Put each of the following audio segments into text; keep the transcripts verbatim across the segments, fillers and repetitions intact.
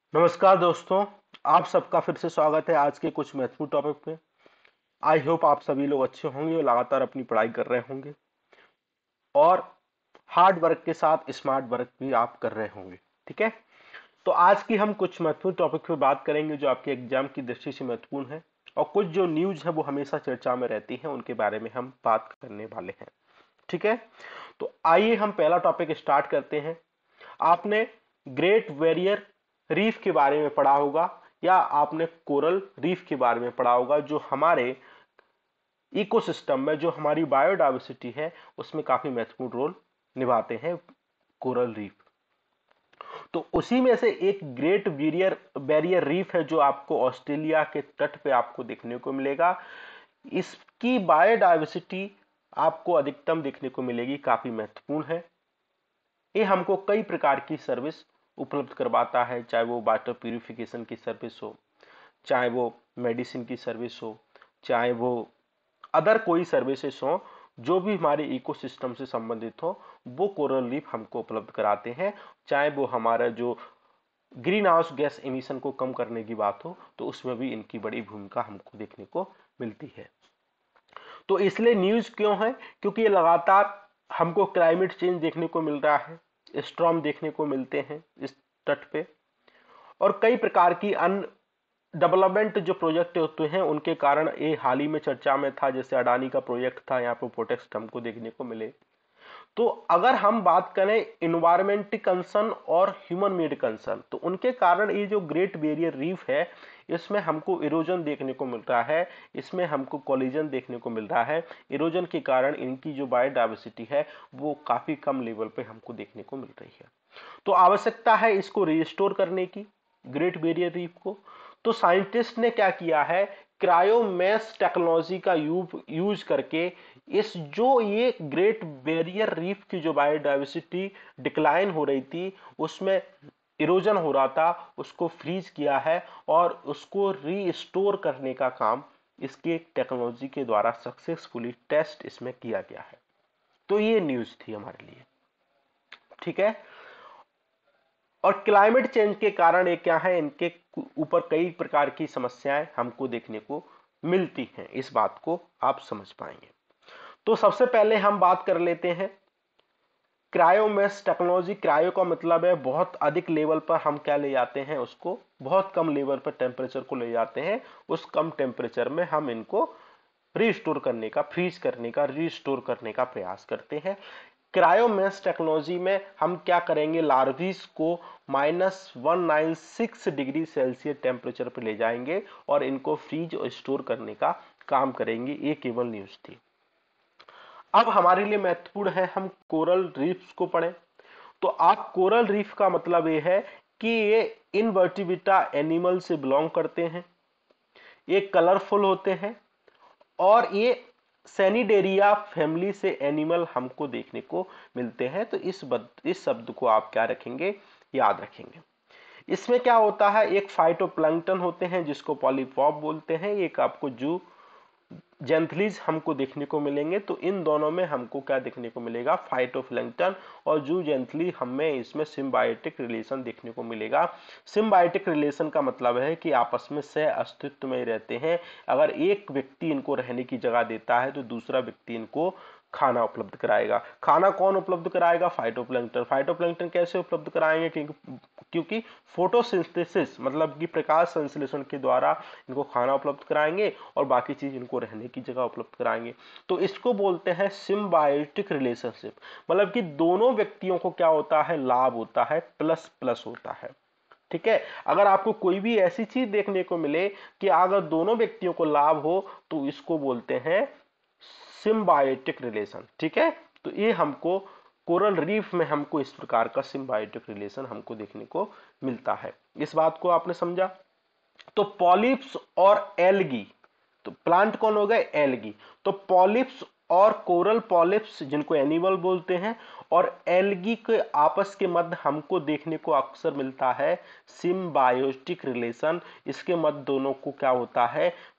नमस्कार दोस्तों। आप सबका फिर से स्वागत है आज के कुछ महत्वपूर्ण टॉपिक पे। आई होप आप सभी लोग अच्छे होंगे और लगातार अपनी पढ़ाई कर रहे होंगे और हार्ड वर्क के साथ स्मार्ट वर्क भी आप कर रहे होंगे। ठीक है, तो आज की हम कुछ महत्वपूर्ण टॉपिक पे बात करेंगे जो आपके एग्जाम की दृष्टि से महत्वपूर्ण है और कुछ जो न्यूज है वो हमेशा चर्चा में रहती है उनके बारे में हम बात करने वाले हैं। ठीक है, तो आइए हम पहला टॉपिक स्टार्ट करते हैं। आपने ग्रेट बैरियर रीफ के बारे में पढ़ा होगा या आपने कोरल रीफ के बारे में पढ़ा होगा जो हमारे इकोसिस्टम में, जो हमारी बायोडायवर्सिटी है उसमें काफी महत्वपूर्ण रोल निभाते हैं कोरल रीफ। तो उसी में से एक ग्रेट बैरियर बैरियर रीफ है जो आपको ऑस्ट्रेलिया के तट पे आपको देखने को मिलेगा। इसकी बायोडायवर्सिटी आपको अधिकतम देखने को मिलेगी, काफी महत्वपूर्ण है। ये हमको कई प्रकार की सर्विस उपलब्ध करवाता है, चाहे वो वाटर प्यूरिफिकेशन की सर्विस हो, चाहे वो मेडिसिन की सर्विस हो, चाहे वो अदर कोई सर्विसेज हो, जो भी हमारे इकोसिस्टम से संबंधित हो वो कोरल रीफ हमको उपलब्ध कराते हैं। चाहे वो हमारा जो ग्रीन हाउस गैस एमिशन को कम करने की बात हो तो उसमें भी इनकी बड़ी भूमिका हमको देखने को मिलती है। तो इसलिए न्यूज क्यों है, क्योंकि ये लगातार हमको क्लाइमेट चेंज देखने को मिल रहा है, स्टॉर्म देखने को मिलते हैं इस तट पे, और कई प्रकार की अन्य डेवलपमेंट जो प्रोजेक्ट होते हैं उनके कारण ये हाल ही में चर्चा में था। जैसे अडानी का प्रोजेक्ट था, यहाँ पे प्रोटेक्ट हमको देखने को मिले। तो अगर हम बात करें इन्वायरमेंट कंसर्न और ह्यूमन मेड कंसर्न, तो उनके कारण ये जो ग्रेट बैरियर रीफ है इसमें हमको इरोजन देखने को मिल रहा है, इसमें हमको कोलिजन देखने को मिल रहा है। इरोजन के कारण इनकी जो बायोडायवर्सिटी है वो काफी कम लेवल पे हमको देखने को मिल रही है। तो आवश्यकता है इसको रिस्टोर करने की, ग्रेट बैरियर रीफ को। तो साइंटिस्ट ने क्या किया है, क्रायोमैस टेक्नोलॉजी का यूज यूज करके इस जो ये ग्रेट बैरियर रीफ की जो बायोडायवर्सिटी डिक्लाइन हो रही थी, उसमें इरोजन हो रहा था, उसको फ्रीज किया है और उसको रीस्टोर करने का काम इसके टेक्नोलॉजी के द्वारा सक्सेसफुली टेस्ट इसमें किया गया है। तो ये न्यूज थी हमारे लिए। ठीक है, और क्लाइमेट चेंज के कारण ये क्या है, इनके ऊपर कई प्रकार की समस्याएं हमको देखने को मिलती हैं, इस बात को आप समझ पाएंगे। तो सबसे पहले हम बात कर लेते हैं क्रायोमेस टेक्नोलॉजी। क्रायो का मतलब है बहुत अधिक लेवल पर हम क्या ले जाते हैं, उसको बहुत कम लेवल पर टेम्परेचर को ले जाते हैं, उस कम टेम्परेचर में हम इनको रिस्टोर करने का, फ्रीज करने का, रिस्टोर करने का प्रयास करते हैं। क्रायोमेस टेक्नोलॉजी में हम क्या करेंगे, लार्वीज को minus one nine six degree Celsius temperature पर ले जाएंगे और इनको फ्रीज और स्टोर करने का काम करेंगे। ये केवल न्यूज थी। अब हमारे लिए महत्वपूर्ण है हम कोरल रीफ्स को पढ़ें। तो आप कोरल रीफ का मतलब ये है कि ये इनवर्टिब्रेटा एनिमल से बिलोंग करते हैं, ये कलरफुल होते हैं और ये सेनिडेरिया फैमिली से एनिमल हमको देखने को मिलते हैं। तो इस बद, इस शब्द को आप क्या रखेंगे, याद रखेंगे। इसमें क्या होता है, एक फाइटोप्लैंक्टन होते हैं जिसको पॉलीपॉप बोलते हैं, एक आपको जू जेंथलीज हमको देखने को मिलेंगे। तो इन दोनों में हमको क्या देखने को मिलेगा, फाइटोप्लैंक्टन और जू जेंथली, हमें इसमें सिम्बायोटिक रिलेशन देखने को मिलेगा। सिम्बायोटिक रिलेशन का मतलब है कि आपस में सह अस्तित्व में रहते हैं। अगर एक व्यक्ति इनको रहने की जगह देता है तो दूसरा व्यक्ति इनको खाना उपलब्ध कराएगा। खाना कौन उपलब्ध कराएगा, फाइटोप्लैंक्टन। फाइटोप्लैंक्टन कैसे उपलब्ध कराएंगे, क्योंकि क्योंकि फोटोसिंथेसिस मतलब कि प्रकाश संश्लेषण के द्वारा इनको खाना उपलब्ध कराएंगे और बाकी चीज इनको रहने की जगह उपलब्ध कराएंगे। तो इसको बोलते हैं सिम्बायोटिक रिलेशनशिप। मतलब कि दोनों व्यक्तियों को क्या होता है, लाभ होता है, प्लस प्लस होता है। ठीक है, अगर आपको कोई भी ऐसी चीज देखने को मिले कि अगर दोनों व्यक्तियों को लाभ हो तो इसको बोलते हैं सिम्बायोटिक रिलेशन। ठीक है, तो ये हमको कोरल रीफ में हमको इस प्रकार का सिम्बायोटिक रिलेशन हमको देखने को मिलता है। इस बात को आपने समझा। तो पॉलिप्स और एल्गी, तो प्लांट कौन हो गए, एल्गी। तो पॉलिप्स और कोरल पॉलिप्स जिनको एनिमल बोलते हैं और एल्गी के आपस के मध्य हमको देखने को अक्सर मिलता है सिम्बायोटिक रिलेशन। इसके मध्य दोनों को क्या होता है,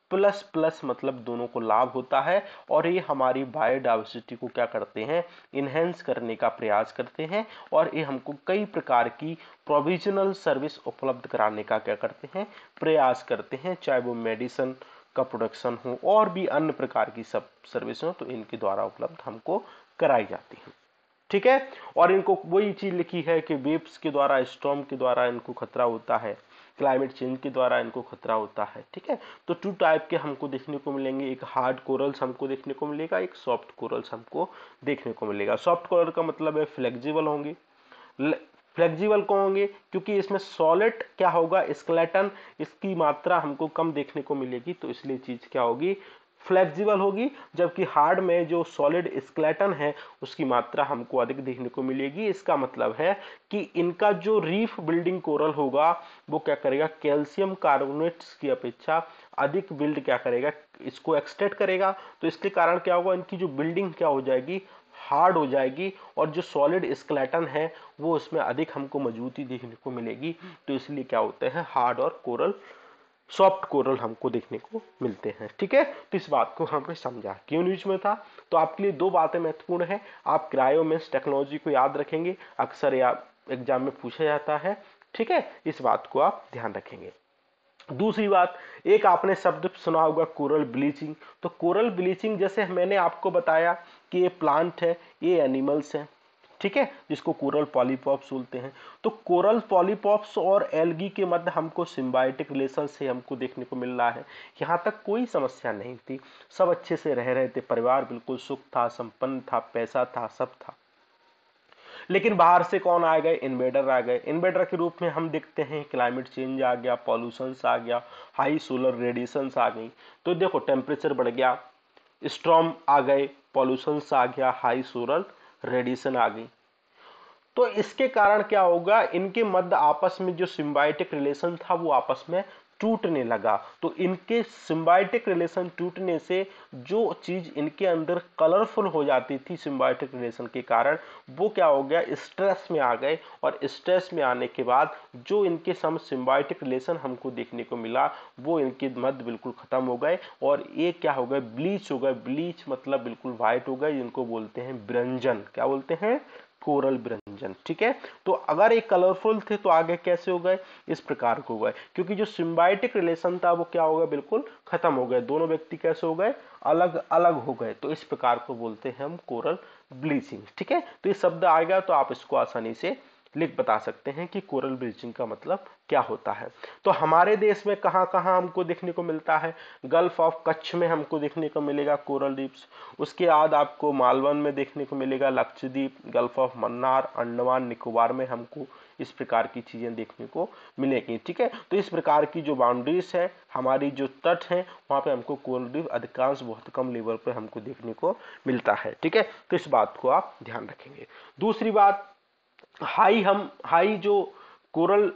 प्लस प्लस मतलब दोनों को लाभ होता है और ये हमारी बायोडाइवर्सिटी को क्या करते हैं, इनहेंस करने का प्रयास करते हैं और ये हमको कई प्रकार की प्रोविजनल सर्विस उपलब्ध कराने का क्या करते हैं, प्रयास करते हैं, चाहे वो मेडिसिन का प्रोडक्शन हो और भी अन्य प्रकार की सब सर्विस हो तो इनके द्वारा उपलब्ध हमको कराई जाती है। ठीक है, और इनको वही चीज लिखी है कि वेव्स के द्वारा, स्टॉर्म के द्वारा इनको खतरा होता है, क्लाइमेट चेंज के द्वारा इनको खतरा होता है। ठीक है, तो टू टाइप के हमको देखने को मिलेंगे, एक हार्ड कोरल्स हमको देखने को मिलेगा, एक सॉफ्ट कोरल्स हमको देखने को मिलेगा। सॉफ्ट कोरल का मतलब है फ्लेक्सिबल होंगे, फ्लेक्सिबल कौन होंगे क्योंकि इसमें सॉलिड क्या होगा, स्केलेटन, इसकी मात्रा हमको कम देखने को मिलेगी तो इसलिए चीज क्या होगी, फ्लेक्सिबल होगी। जबकि हार्ड में जो सॉलिड स्केलेटन है उसकी मात्रा हमको अधिक देखने को मिलेगी। इसका मतलब है कि इनका जो रीफ बिल्डिंग कोरल होगा वो क्या करेगा, कैल्शियम कार्बोनेट्स की अपेक्षा अधिक बिल्ड क्या करेगा, इसको एक्सट्रैक्ट करेगा। तो इसके कारण क्या होगा, इनकी जो बिल्डिंग क्या हो जाएगी, हार्ड हो जाएगी और जो सॉलिड स्केलेटन है वो उसमें अधिक हमको मजबूती देखने को मिलेगी। तो इसलिए क्या होते हैं, हार्ड और कोरल, सॉफ्ट कोरल हमको देखने को मिलते हैं। ठीक है, तो इस बात को हमने समझा, क्यों न्यूज में था। तो आपके लिए दो बातें महत्वपूर्ण है, आप क्रायोमेंस टेक्नोलॉजी को याद रखेंगे, अक्सर या एग्जाम में पूछा जाता है। ठीक है, इस बात को आप ध्यान रखेंगे। दूसरी बात, एक आपने शब्द सुना होगा कोरल ब्लीचिंग। तो कोरल ब्लीचिंग जैसे मैंने आपको बताया कि ये प्लांट है, ये एनिमल्स है, ठीक है, जिसको कोरल पॉलीपॉप्स बोलते हैं। तो कोरल पॉलीपॉप्स और एल्गी के मध्य हमको सिम्बायोटिक रिलेशन से हमको देखने को मिल रहा है। यहाँ तक कोई समस्या नहीं थी, सब अच्छे से रह रहे थे, परिवार बिल्कुल सुख था, संपन्न था, पैसा था, सब था। लेकिन बाहर से कौन आ गए, इन्वेडर आ गए। इन्वेडर के रूप में हम देखते हैं क्लाइमेट चेंज आ गया, पॉल्यूशन आ गया, हाई सोलर रेडिएशन आ गई। तो देखो टेम्परेचर बढ़ गया, स्टॉर्म आ गए, पॉल्यूशन आ गया, हाई सोलर रेडिएशन आ गई। तो इसके कारण क्या होगा, इनके मध्य आपस में जो सिम्बायोटिक रिलेशन था वो आपस में टूटने लगा। तो इनके सिम्बायोटिक रिलेशन टूटने से जो चीज इनके अंदर कलरफुल हो जाती थी सिम्बायोटिक रिलेशन के कारण, वो क्या हो गया, स्ट्रेस में आ गए। और स्ट्रेस में आने के बाद जो इनके सम सिम्बायोटिक रिलेशन हमको देखने को मिला वो इनके मध्य बिल्कुल खत्म हो गए और ये क्या हो गए, ब्लीच हो गए। ब्लीच मतलब बिल्कुल व्हाइट हो गए, जिनको बोलते हैं ब्रंजन। क्या बोलते हैं, कोरल ब्रंजन। ठीक है, तो अगर ये कलरफुल थे तो आगे कैसे हो गए, इस प्रकार को हो गए, क्योंकि जो सिम्बायोटिक रिलेशन था वो क्या हो गया, बिल्कुल खत्म हो गए। दोनों व्यक्ति कैसे हो गए, अलग अलग हो गए। तो इस प्रकार को बोलते हैं हम कोरल ब्लीचिंग। ठीक है, तो ये शब्द आएगा तो आप इसको आसानी से लिख बता सकते हैं कि कोरल ब्लीचिंग का मतलब क्या होता है। तो हमारे देश में कहां कहां हमको देखने को मिलता है, गल्फ ऑफ कच्छ में हमको देखने को मिलेगा कोरल रीफ्स। उसके बाद आपको मालवन में देखने को मिलेगा, लक्षद्वीप, गल्फ ऑफ मन्नार, अंडमान निकोबार में हमको इस प्रकार की चीजें देखने को मिलेगी। ठीक है, तो इस प्रकार की जो बाउंड्रीज है, हमारी जो तट है, वहां पे हमको कोरल रीफ अधिकांश बहुत कम लेवल पे हमको देखने को मिलता है। ठीक है, तो इस बात को आप ध्यान रखेंगे। दूसरी बात, हाई हम हाई जो कोरल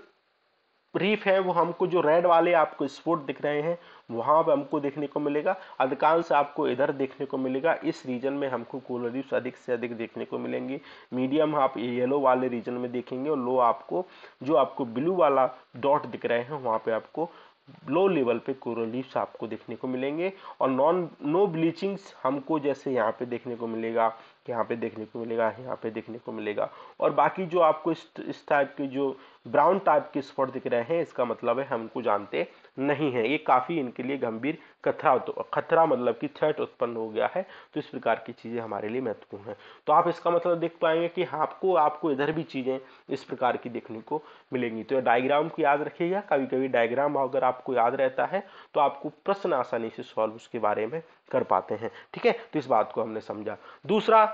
रीफ है वो हमको जो रेड वाले आपको स्पॉट दिख रहे हैं वहां पे हमको देखने को मिलेगा, अधिकांश आपको इधर देखने को मिलेगा। इस रीजन में हमको कोरल रीफ्स अधिक से अधिक देखने को मिलेंगी। मीडियम आप येलो वाले रीजन में देखेंगे और लो आपको जो आपको ब्लू वाला डॉट दिख रहे हैं वहां पे आपको लो लेवल पे कोरल रीफ्स आपको देखने को मिलेंगे। और नॉन नो ब्लीचिंग्स हमको जैसे यहाँ पे देखने को मिलेगा, यहाँ पे देखने को मिलेगा, यहाँ पे देखने को मिलेगा। और बाकी जो आपको इस इस टाइप के जो ब्राउन टाइप के स्पॉट दिख रहे हैं, इसका मतलब है हमको जानते नहीं है, ये काफी इनके लिए गंभीर खतरा, तो खतरा मतलब कि थ्रेट उत्पन्न हो गया है। तो इस प्रकार की चीजें हमारे लिए महत्वपूर्ण है। तो आप इसका मतलब देख पाएंगे कि आपको आपको इधर भी चीजें इस प्रकार की देखने को मिलेंगी। तो डायग्राम को याद रखिएगा, कभी कभी डायग्राम अगर आपको याद रहता है तो आपको प्रश्न आसानी से सॉल्व उसके बारे में कर पाते हैं। ठीक है, तो इस बात को हमने समझा। दूसरा,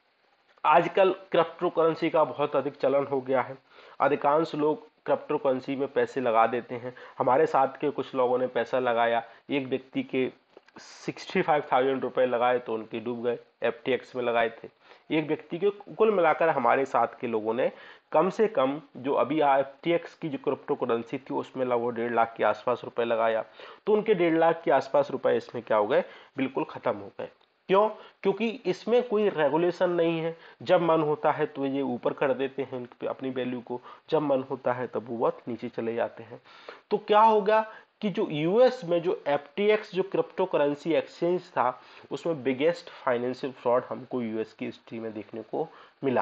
आजकल क्रिप्टो करेंसी का बहुत अधिक चलन हो गया है, अधिकांश लोग क्रिप्टो करेंसी में पैसे लगा देते हैं। हमारे साथ के कुछ लोगों ने पैसा लगाया, एक व्यक्ति के सिक्सटी फाइव थाउजेंड रुपए लगाए तो उनके डूब गए, एफ टी एक्स में लगाए थे। एक व्यक्ति के कुल मिलाकर हमारे साथ के लोगों ने कम से कम जो अभी एफ टी एक्स की जो क्रिप्टो करेंसी थी उसमें लगभग डेढ़ लाख के आसपास रुपए लगाया। तो उनके डेढ़ लाख के आसपास रुपए इसमें क्या हो गए, बिल्कुल खत्म हो गए। क्यों, क्योंकि इसमें कोई रेगुलेशन नहीं है। जब मन होता है तो ये ऊपर कर देते हैं अपनी वैल्यू को, जब मन होता है तब वो बहुत नीचे चले जाते हैं। तो क्या होगा, कि जो यूएस में जो एफटीएक्स जो क्रिप्टो करेंसी एक्सचेंज था, उसमें बिगेस्ट फाइनेंशियल फ्रॉड हमको यूएस की हिस्ट्री में देखने को मिला।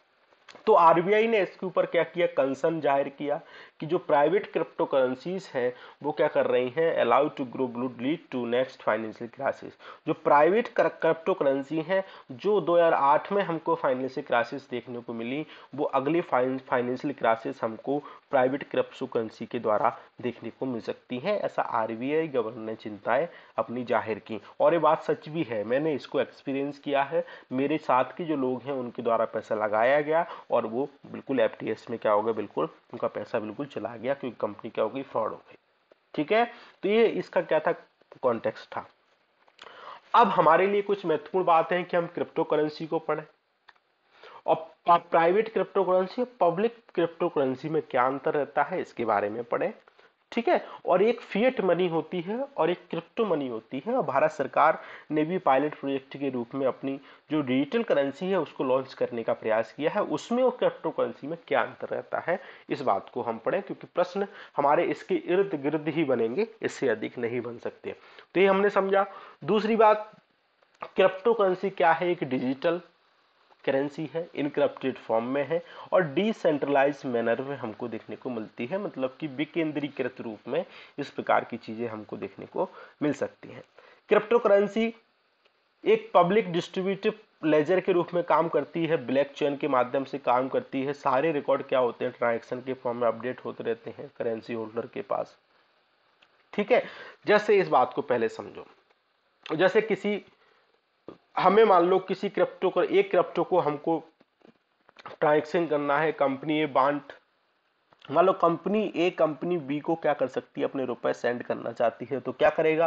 तो आरबीआई ने इसके ऊपर क्या किया, कंसर्न जाहिर किया कि जो प्राइवेट क्रिप्टो करेंसीज है वो क्या कर रही हैं, allow to grow would lead to next financial crisis. जो प्राइवेट क्रिप्टो करेंसी है जो दो हज़ार आठ में हमको फाइनेंशियल क्राइसिस देखने को मिली, वो अगली फाइनेंशियल क्राइसिस हमको प्राइवेट क्रिप्टो करेंसी के द्वारा देखने को मिल सकती है। ऐसा आरबीआई गवर्नर ने चिंताएं अपनी जाहिर की, और ये बात सच भी है, मैंने इसको एक्सपीरियंस किया है। मेरे साथ के जो लोग हैं उनके द्वारा पैसा लगाया गया और वो बिल्कुल एफटीएस में क्या हो गया, बिल्कुल उनका पैसा बिल्कुल चला गया, क्योंकि कंपनी क्या हो गई, फ्रॉड हो गई। ठीक है, तो ये इसका क्या था, कॉन्टेक्स्ट था। अब हमारे लिए कुछ महत्वपूर्ण बात है कि हम क्रिप्टो करेंसी को पढ़ें, और प्राइवेट क्रिप्टो करेंसी और पब्लिक क्रिप्टो करेंसी में क्या अंतर रहता है इसके बारे में पढ़ें। ठीक है, और एक फिएट मनी होती है और एक क्रिप्टो मनी होती है, और भारत सरकार ने भी पायलट प्रोजेक्ट के रूप में अपनी जो डिजिटल करेंसी है उसको लॉन्च करने का प्रयास किया है। उसमें और क्रिप्टो करेंसी में क्या अंतर रहता है, इस बात को हम पढ़ें, क्योंकि प्रश्न हमारे इसके इर्द गिर्द ही बनेंगे, इससे अधिक नहीं बन सकते। तो ये हमने समझा। दूसरी बात, क्रिप्टो करेंसी क्या है, एक डिजिटल करेंसी है, इनक्रप्टेड फॉर्म में है और डिसेंट्रलाइज मैनर में हमको देखने को मिलती है, मतलब कि विकेंद्रीकृत रूप में इस प्रकार की चीजें हमको देखने को मिल सकती हैं। क्रिप्टो करेंसी एक पब्लिक डिस्ट्रीब्यूटिव लेजर के रूप में काम करती है, ब्लॉक चेन के माध्यम से काम करती है। सारे रिकॉर्ड क्या होते हैं, ट्रांजैक्शन के फॉर्म में अपडेट होते रहते हैं करेंसी होल्डर के पास। ठीक है, जैसे इस बात को पहले समझो, जैसे किसी हमें मान लो किसी क्रिप्टो को, एक क्रिप्टो को हमको ट्रांजैक्शन करना है, कंपनी ए बांट, मान लो कंपनी ए कंपनी बी को क्या कर सकती है, अपने रुपए सेंड करना चाहती है, तो क्या करेगा,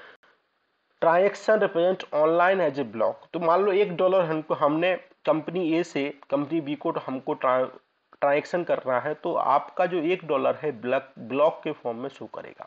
transaction represent online as a block. तो मान लो एक डॉलर हमको, हमने कंपनी ए से कंपनी बी को हमको ट्रांजैक्शन करना है, तो आपका जो एक डॉलर है ब्लॉक ब्लॉक के फॉर्म में शो करेगा,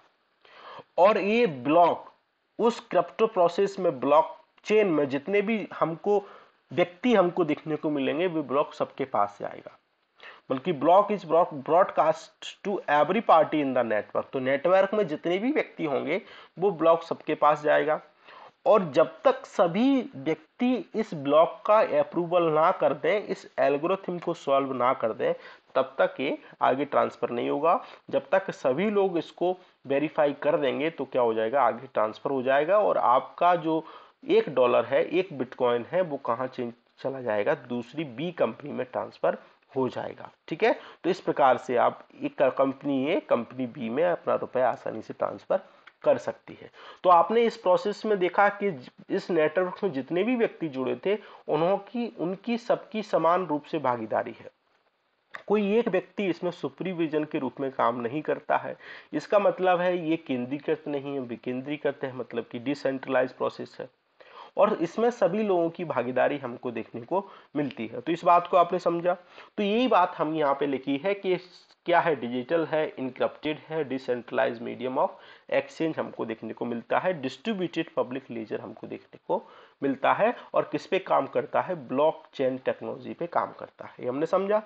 और ये ब्लॉक उस क्रिप्टो प्रोसेस में, ब्लॉक चेन में जितने भी हमको व्यक्ति हमको देखने को मिलेंगे, वो ब्लॉक सबके पास से आएगा, बल्कि block is broadcast to every party in the network. तो नेटवर्क में जितने भी व्यक्ति होंगे वो ब्लॉक सबके पास जाएगा, और जब तक सभी व्यक्ति इस ब्लॉक का अप्रूवल ना कर दें, इस एल्गोरिथम को सॉल्व ना कर दें, तब तक ये आगे ट्रांसफर नहीं होगा। जब तक सभी लोग इसको वेरीफाई कर देंगे तो क्या हो जाएगा, आगे ट्रांसफर हो जाएगा, और आपका जो एक डॉलर है, एक बिटकॉइन है, वो कहाँ चला जाएगा, दूसरी बी कंपनी में ट्रांसफर हो जाएगा। ठीक है, तो इस प्रकार से आप एक कंपनी ए कंपनी बी में अपना रुपया आसानी से ट्रांसफर कर सकती है। तो आपने इस प्रोसेस में देखा कि इस नेटवर्क में जितने भी व्यक्ति जुड़े थे, उन्हों की उनकी सबकी समान रूप से भागीदारी है, कोई एक व्यक्ति इसमें सुपरविजन के रूप में काम नहीं करता है। इसका मतलब है ये केंद्रीकृत नहीं है, विकेंद्रीकृत है, मतलब कि डिसेंट्रलाइज प्रोसेस है, और इसमें सभी लोगों की भागीदारी हमको देखने को मिलती है। तो इस बात को आपने समझा। तो यही बात हम यहाँ पे लिखी है कि क्या है, डिजिटल है, इनक्रप्टेड है, डिसेंट्रलाइज मीडियम ऑफ एक्सचेंज हमको देखने को मिलता है, डिस्ट्रीब्यूटेड पब्लिक लेजर हमको देखने को मिलता है, और किस पे काम करता है, ब्लॉकचेन टेक्नोलॉजी पे काम करता है। हमने समझा।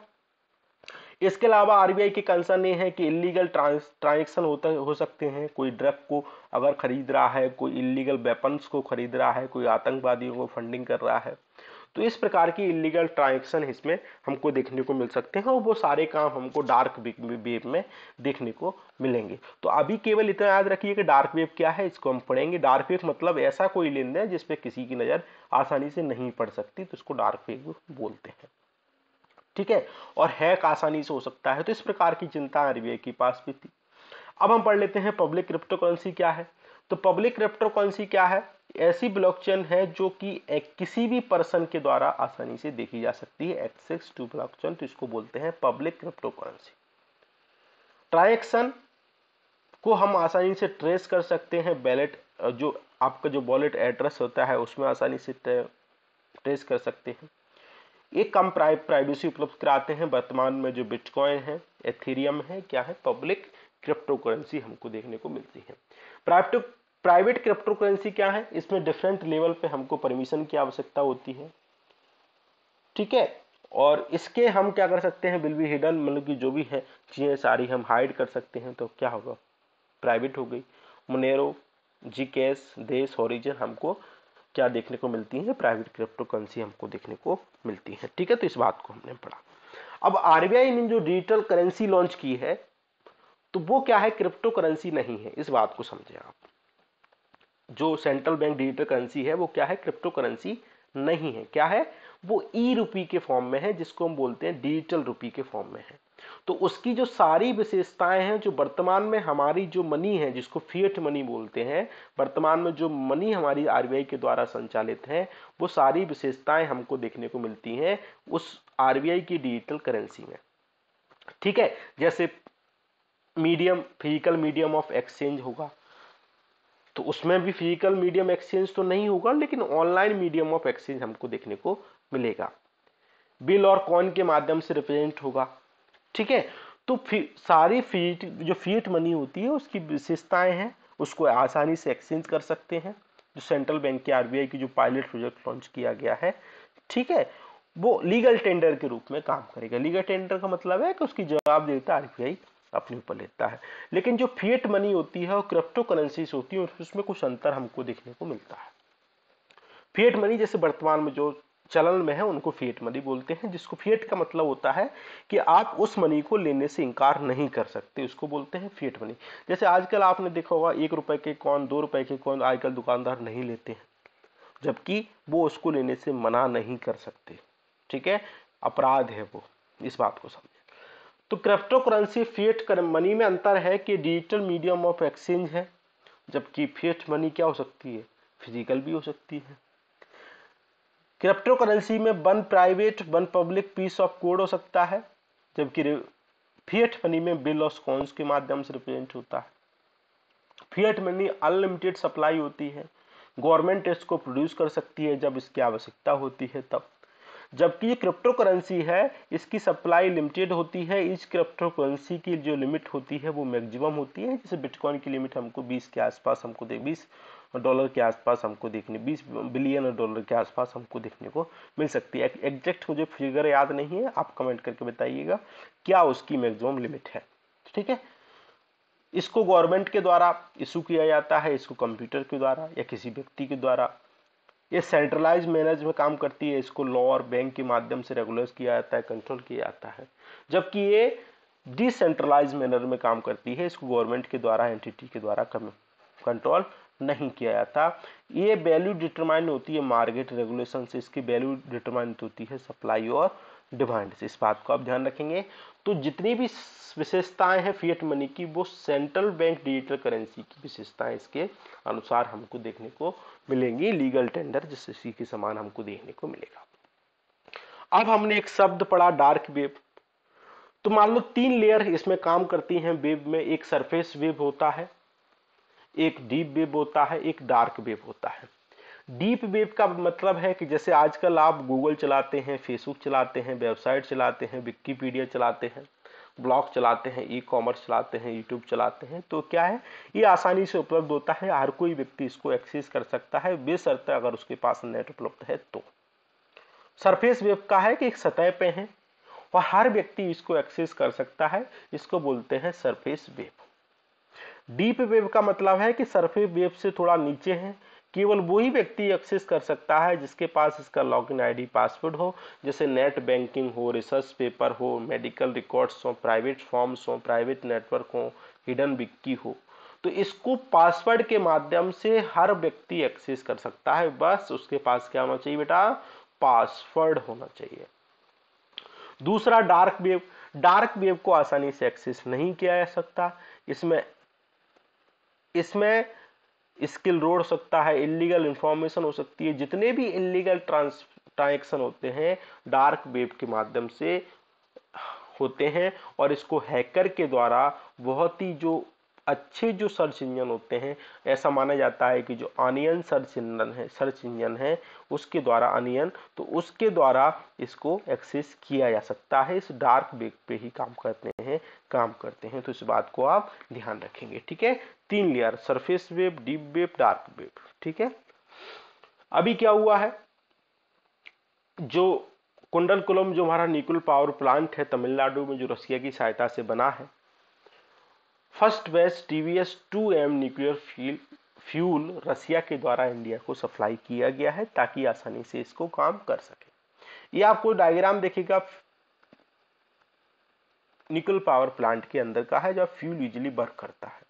इसके अलावा आरबीआई की कंसर्न ये है कि इलीगल ट्रांजैक्शन होता हो सकते हैं, कोई ड्रग को अगर खरीद रहा है, कोई इलीगल वेपन्स को खरीद रहा है, कोई आतंकवादियों को फंडिंग कर रहा है, तो इस प्रकार की इलीगल ट्रांजैक्शन इसमें हमको देखने को मिल सकते हैं, और वो सारे काम हमको डार्क वेब में देखने को मिलेंगे। तो अभी केवल इतना याद रखिए कि डार्क वेब क्या है, इसको हम पढ़ेंगे। डार्क वेब मतलब ऐसा कोई लेन देन जिसपे किसी की नजर आसानी से नहीं पड़ सकती, तो इसको डार्क वेब बोलते हैं। ठीक है, और हैक आसानी से हो सकता है, तो इस प्रकार की चिंता आरबीआई के पास भी थी। अब हम पढ़ लेते हैं पब्लिक क्रिप्टो करेंसी क्या है। तो पब्लिक क्रिप्टो करेंसी क्या है, ऐसी ब्लॉकचेन है जो कि किसी भी पर्सन के द्वारा आसानी से देखी जा सकती है, एक्सेस टू ब्लॉकचेन, तो इसको बोलते हैं पब्लिक क्रिप्टो करेंसी। ट्रांजैक्शन को हम आसानी से ट्रेस कर सकते हैं, बैलेट जो आपका जो वॉलेट एड्रेस होता है उसमें आसानी से ट्रेस कर सकते हैं। एक कम प्राइवेसी उपलब्ध कराते हैं। वर्तमान में जो बिटकॉइन है, एथेरियम है, क्या है, पब्लिक क्रिप्टो करेंसी हमको देखने को मिलती है। प्राइवेट प्राइवेट क्रिप्टो करेंसी क्या है, इसमें डिफरेंट लेवल पे हमको परमिशन की आवश्यकता होती है। ठीक है, और इसके हम क्या कर सकते हैं, विल बी हिडन, मतलब कि जो भी है चीजें सारी हम हाइड कर सकते हैं। तो क्या होगा, प्राइवेट हो गई, मोनेरो, जी कैश, देश, ओरिजिन हमको क्या देखने को मिलती है, प्राइवेट क्रिप्टो करेंसी हमको देखने को मिलती है। ठीक है, तो इस बात को हमने पढ़ा। अब आरबीआई ने जो डिजिटल करेंसी लॉन्च की है तो वो क्या है, क्रिप्टो करेंसी नहीं है, इस बात को समझे आप। जो सेंट्रल बैंक डिजिटल करेंसी है वो क्या है, क्रिप्टो करेंसी नहीं है। क्या है वो, ई रुपी के फॉर्म में है, जिसको हम बोलते हैं डिजिटल रुपी के फॉर्म में है। तो उसकी जो सारी विशेषताएं हैं, जो वर्तमान में हमारी जो मनी है जिसको फिएट मनी बोलते हैं, वर्तमान में जो मनी हमारी आरबीआई के द्वारा संचालित है, वो सारी विशेषताएं हमको देखने को मिलती हैं उस आरबीआई की डिजिटल करेंसी में। ठीक है, जैसे medium, physical medium of exchange होगा, तो उसमें भी फिजिकल मीडियम एक्सचेंज तो नहीं होगा, लेकिन ऑनलाइन मीडियम ऑफ एक्सचेंज हमको देखने को मिलेगा। बिल और कॉइन के माध्यम से रिप्रेजेंट होगा। ठीक है, तो सारी फीट जो फीट मनी होती है उसकी विशेषताएं हैं, उसको आसानी से एक्सचेंज कर सकते हैं। जो सेंट्रल बैंक के आरबीआई की जो पायलट प्रोजेक्ट लॉन्च किया गया है, ठीक है, वो लीगल टेंडर के रूप में काम करेगा। लीगल टेंडर का मतलब है कि उसकी जवाबदेहिता आरबीआई अपने ऊपर लेता है। लेकिन जो फिएट मनी होती है और क्रिप्टो करेंसीज होती है उसमें कुछ अंतर हमको देखने को मिलता है। फिएट मनी जैसे वर्तमान में जो चलन में है उनको फिएट मनी बोलते हैं, जिसको फिएट का मतलब होता है कि आप उस मनी को लेने से इनकार नहीं कर सकते, उसको बोलते हैं फिएट मनी। जैसे आजकल आपने देखा होगा एक रुपए के कॉइन, दो रुपए के कॉइन आजकल दुकानदार नहीं लेते हैं, जबकि वो उसको लेने से मना नहीं कर सकते। ठीक है, अपराध है वो, इस बात को समझे। तो क्रिप्टो करेंसी फिएट मनी में अंतर है कि डिजिटल मीडियम ऑफ एक्सचेंज है, जबकि फिएट मनी क्या हो सकती है, फिजिकल भी हो सकती है। क्रिप्टो करेंसी में one private one public piece of code हो सकता है, जबकि फिएट मनी में बिल ऑफ कॉइन्स के माध्यम से रिप्रेजेंट होता है। फिएट मनी अनलिमिटेड सप्लाई होती है, गवर्नमेंट इसको प्रोड्यूस कर सकती है जब इसकी आवश्यकता होती है तब, जबकि ये क्रिप्टो करेंसी है इसकी सप्लाई लिमिटेड होती है। इस क्रिप्टो करेंसी की जो लिमिट होती है वो मैक्सिमम होती है। जैसे बिटकॉइन की लिमिट हमको बीस के आसपास हमको दे बीस डॉलर के आसपास हमको देखने बीस बिलियन डॉलर के आसपास हमको देखने को मिल सकती है। एग्जैक्ट मुझे फिगर याद नहीं है, आप कमेंट करके बताइएगा क्या उसकी मैक्सिमम लिमिट है। ठीक है, इसको गवर्नमेंट के द्वारा इशू किया जाता है, इसको कंप्यूटर के द्वारा या किसी व्यक्ति के द्वारा। ये सेंट्रलाइज मैनेज में काम करती है, इसको लॉ और बैंक के माध्यम से रेगुलेट किया जाता है, कंट्रोल किया जाता है। जबकि ये डिसेंट्रलाइज मैनर में काम करती है, इसको गवर्नमेंट के द्वारा, एंटिटी के द्वारा कंट्रोल नहीं किया जाता। ये वैल्यू डिटरमाइन होती है मार्केट रेगुलेशन से, इसकी वैल्यू डिटरमाइन होती है सप्लाई और डिमांड से। इस बात को आप ध्यान रखेंगे। तो जितनी भी विशेषताएं हैं फिएट मनी की, वो सेंट्रल बैंक डिजिटल करेंसी की विशेषताएं इसके अनुसार हमको देखने को मिलेंगी। लीगल टेंडर जिस इसी के समान हमको देखने को मिलेगा। अब हमने एक शब्द पढ़ा डार्क वेब। तो मान लो तीन लेयर इसमें काम करती हैं वेब में, एक सरफेस वेब होता है, एक डीप वेब होता है, एक डार्क वेब होता है। डीप वेब का मतलब है कि जैसे आजकल आप गूगल चलाते हैं, फेसबुक चलाते हैं, वेबसाइट चलाते हैं, विकिपीडिया चलाते हैं, ब्लॉग चलाते हैं, ई कॉमर्स चलाते हैं, यूट्यूब चलाते हैं, तो क्या है ये आसानी से उपलब्ध होता है, हर कोई व्यक्ति इसको एक्सेस कर सकता है बेशर्त अगर उसके पास नेट उपलब्ध है तो। सरफेस वेब का है कि एक सतह पे है और हर व्यक्ति इसको एक्सेस कर सकता है, इसको बोलते हैं सरफेस वेब। डीप वेब का मतलब है कि सरफेस वेब से थोड़ा नीचे है, केवल वही व्यक्ति एक्सेस कर सकता है जिसके पास इसका लॉगिन आईडी पासवर्ड हो, जैसे नेट बैंकिंग हो, रिसर्च पेपर हो, मेडिकल रिकॉर्ड्स हो, प्राइवेट फॉर्म्स हो, प्राइवेट नेटवर्क हो, हिडन विकी हो। तो इसको पासवर्ड के माध्यम से हर व्यक्ति एक्सेस कर सकता है, बस उसके पास क्या होना चाहिए बेटा, पासवर्ड होना चाहिए। दूसरा डार्क वेब। डार्क वेब को आसानी से एक्सेस नहीं किया जा सकता, इसमें इसमें स्किल रोड हो सकता है, इलीगल इंफॉर्मेशन हो सकती है, जितने भी इलीगल ट्रांजैक्शन होते हैं डार्क वेब के माध्यम से होते हैं। और इसको हैकर के द्वारा बहुत ही जो अच्छे जो सर्च इंजन होते हैं, ऐसा माना जाता है कि जो अनियन सर्च इंजन है सर्च इंजन है उसके द्वारा अनियन तो उसके द्वारा इसको एक्सेस किया जा सकता है। इस डार्क वेब पे ही काम करते हैं काम करते हैं तो इस बात को आप ध्यान रखेंगे। ठीक है, तीन layer, surface web, deep web, dark web. ठीक है, अभी क्या हुआ है, जो कुंडलकुलम, जो हमारा न्यूक्लियर पावर प्लांट है तमिलनाडु में, जो रसिया की सहायता से बना है, first batch TVS two M nuclear fuel fuel Russia के द्वारा इंडिया को सप्लाई किया गया है ताकि आसानी से इसको काम कर सके। ये आपको डायग्राम देखिएगा निकल पावर प्लांट के अंदर का है, जब फ्यूल यूजली वर्क करता है।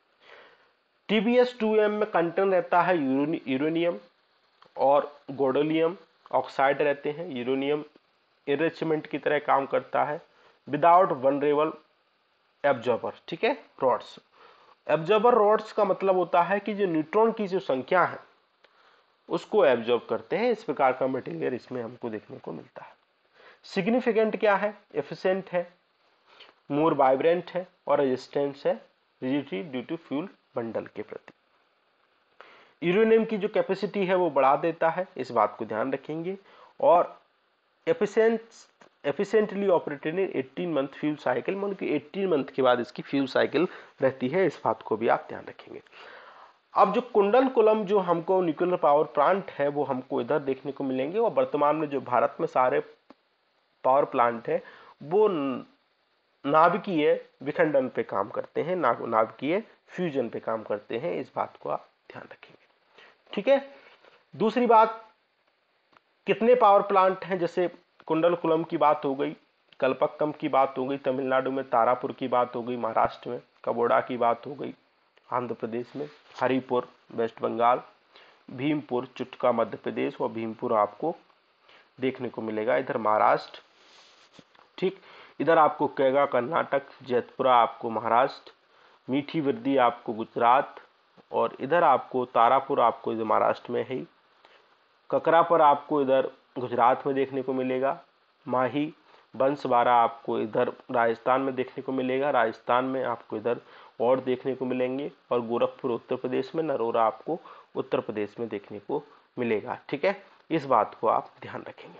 टीबीएस टू एम में कंटेंट रहता है यूरेनियम और गैडोलियम ऑक्साइड रहते हैं। यूरेनियम एनरिचमेंट की तरह काम करता है विदाउट वनरेबल एब्जॉर्बर, ठीक है। रॉड्स, एब्जॉर्बर रॉड्स का मतलब होता है कि जो न्यूट्रॉन की जो संख्या है उसको एब्जॉर्ब करते हैं। इस प्रकार का मटेरियल इसमें हमको देखने को मिलता है। सिग्निफिकेंट क्या है? एफिशिएंट है, मोर वाइब्रेंट है और रेजिस्टेंस है rigidity due to fuel bundle के प्रति। यूरेनियम की जो कैपेसिटी है वो बढ़ा देता है, इस बात को ध्यान रखेंगे। और efficient efficiently operated in eighteen month fuel cycle, मतलब कि एटीन मंथ के बाद इसकी फ्यूल साइकिल रहती है, इस बात को भी आप ध्यान रखेंगे। अब जो कुंडलकुलम जो हमको न्यूक्लियर पावर प्लांट है वो हमको इधर देखने को मिलेंगे। और वर्तमान में जो भारत में सारे पावर प्लांट है वो नाभिकीय विखंडन पे काम करते हैं, नाभिकीय फ्यूजन पे काम करते हैं, इस बात को आप ध्यान रखेंगे, ठीक है। दूसरी बात, कितने पावर प्लांट हैं? जैसे कुंडलकुलम की बात हो गई, कल्पक्कम की बात हो गई, तमिलनाडु में तारापुर की बात हो गई, महाराष्ट्र में कबोड़ा की बात हो गई, आंध्र प्रदेश में हरिपुर वेस्ट बंगाल, भीमपुर चुटका मध्य प्रदेश और भीमपुर आपको देखने को मिलेगा इधर महाराष्ट्र, ठीक। इधर आपको कैगा कर्नाटक, जैतपुरा आपको महाराष्ट्र, मीठी वृद्धि आपको गुजरात और इधर आपको तारापुर आपको इधर महाराष्ट्र में है, ककरापर आपको इधर गुजरात में देखने को मिलेगा, माही बंसवाड़ा आपको इधर राजस्थान में देखने को मिलेगा, राजस्थान में आपको इधर और देखने को मिलेंगे और गोरखपुर उत्तर प्रदेश में, नरोरा आपको उत्तर प्रदेश में देखने को मिलेगा, ठीक है। इस बात को आप ध्यान रखेंगे।